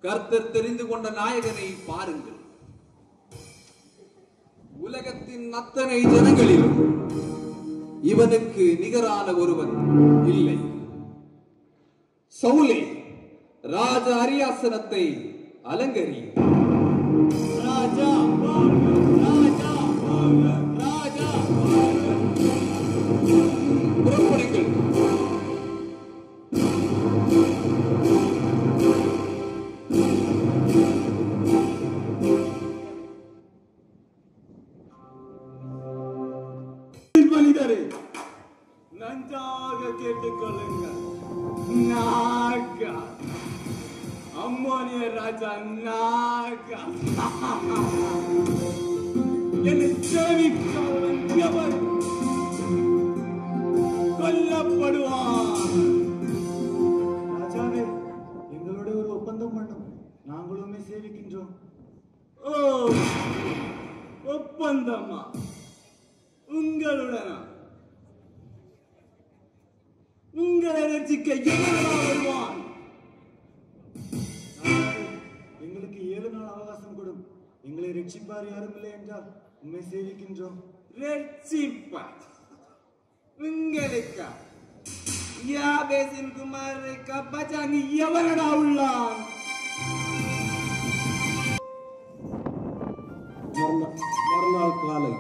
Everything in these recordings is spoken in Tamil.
கர்த்தர் தெரிந்து கொண்ட நாயகனை பாருங்கள். உலகத்தின் அத்தனை ஜனங்களிலும் இவனுக்கு நிகரான ஒருவன் இல்லை. சவுலே, ராஜ அரியாசனத்தை அலங்கரி. ராஜா ராஜா ராஜா புறப்படுங்கள். மனிதரே, நன்றாக கேட்டுக்கொள்ளுங்கள். நாகா, அம்மோனிய ராஜா நாகா, என்னை சேவிக்காதவன் எவன் கொல்லப்படுவான். ராஜாவே, எங்களோட ஒரு ஒப்பந்தம் பண்ணும், நாங்களுமே சேவிக்கின்றோம். ஓ, ஒப்பந்தமா? உங்களுடனா? உங்களை ரசிக்க எவனடா வருவான்? எங்களுக்கு 7 நாள் அவகாசம் கொடும். எங்களை ரட்சிப்பார் யாரும் இல்லை என்றால் உண்மை சேவிக்கின்றோம். ரட்சிப்பார் உங்களுக்கா? யாபேசின் குமாரை கப்பச்சாங்கி எவனடா உள்ளான்? மறுநாள் காலை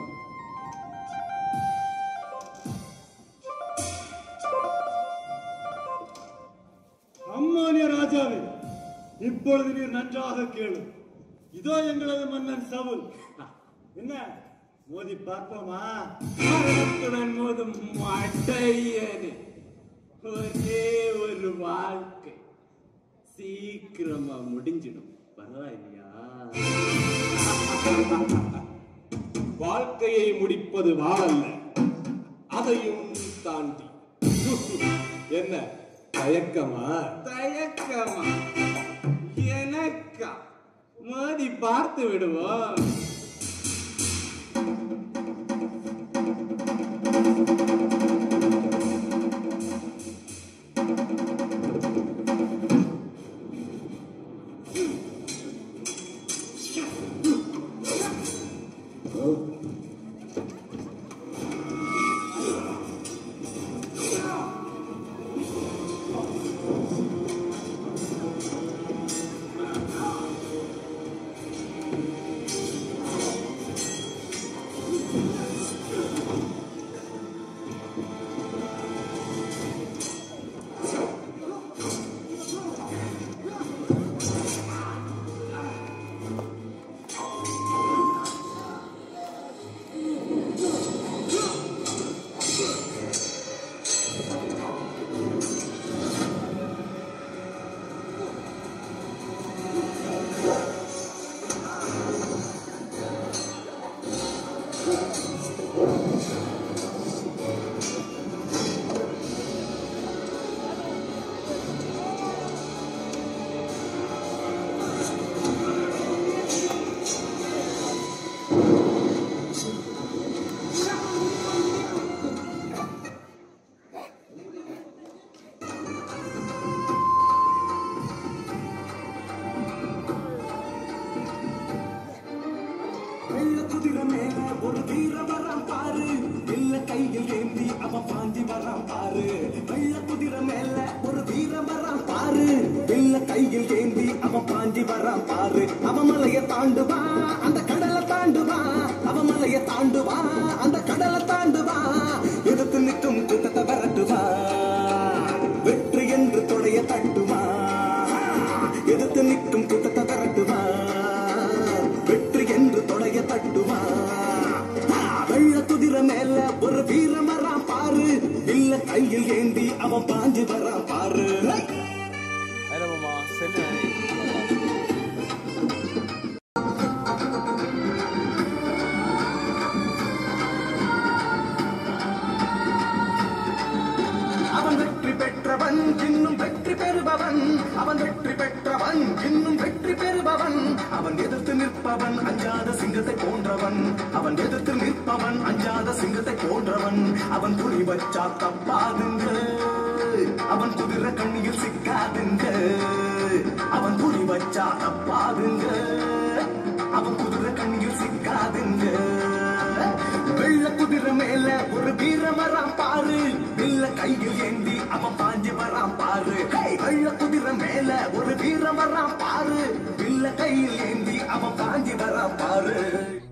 அம்மானிய ராஜாவே, இப்பொழுது நீர் நன்றாக கேளு. இதோ எங்களது மன்னன் சவுல். என்ன மோதி பார்ப்போமா? மரணத்துடன் மோதும் மட்டையனே, ஒரே ஒரு வாழ்க்கை சீக்கிரமா முடிஞ்சிடும். பரவாயில்லையா? வாழ்க்கையை முடிப்பது வாழல்ல, அதையும் தாண்டி. என்ன தயக்கமா? தயக்கமா? எனக்கா? மோதி பார்த்து விடுவோம். அவன் குதிரை கண்ணியில் சிக்காதுங்க, அவன் புலி வச்சா வச்சா தப்பாதுங்க அவன் குதிரை கண்ணில் சிக்காதுங்க வெள்ள குதிரை மேல ஒரு வீரம் வரான் பாரு வில்ல கையில் ஏந்தி அவன் பாஞ்சு வரான் பாரு வெள்ள குதிரை மேல ஒரு வீரம் வரான் பாரு வில்ல கையில் ஏந்தி அவன் பாஞ்சு வரான் பாரு